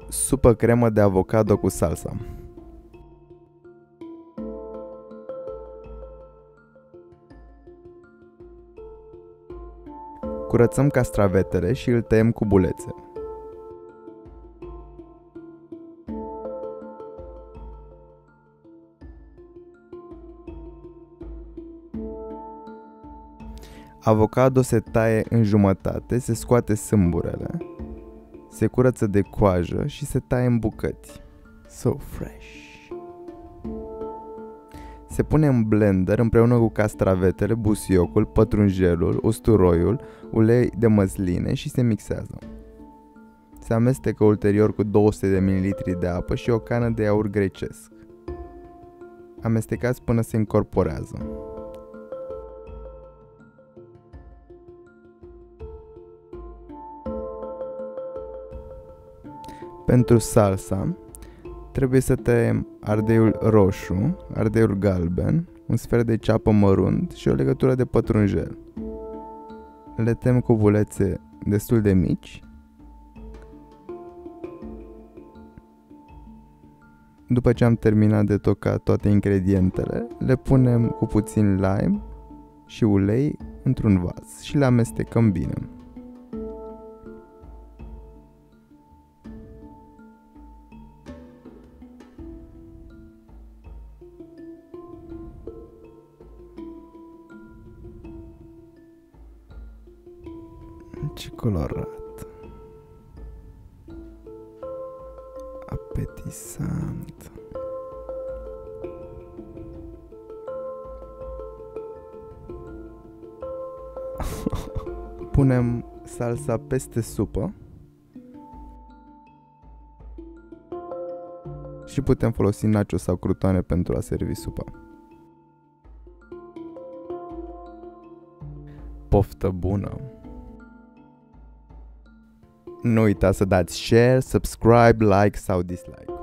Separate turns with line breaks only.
Supă cremă de avocado cu salsa. Curățăm castravetele și îl tăiem cu bulețe. Avocado se taie în jumătate, se scoate sâmburele, se curăță de coajă și se taie în bucăți. So fresh! Se pune în blender împreună cu castravetele, busuiocul, pătrunjelul, usturoiul, ulei de măsline și se mixează. Se amestecă ulterior cu 200 de ml de apă și o cană de iaurt grecesc. Amestecați până se încorporează. Pentru salsa, trebuie să tăiem ardeiul roșu, ardeiul galben, un sfert de ceapă mărunt și o legătură de pătrunjel. Le tăiem cu bulețe destul de mici. După ce am terminat de tocat toate ingredientele, le punem cu puțin lime și ulei într-un vas și le amestecăm bine. Ce colorat! Apetisant! Punem salsa peste supă și putem folosi nacho sau crutoane pentru a servi supa. Poftă bună! Nu uitați să dați share, subscribe, like sau dislike.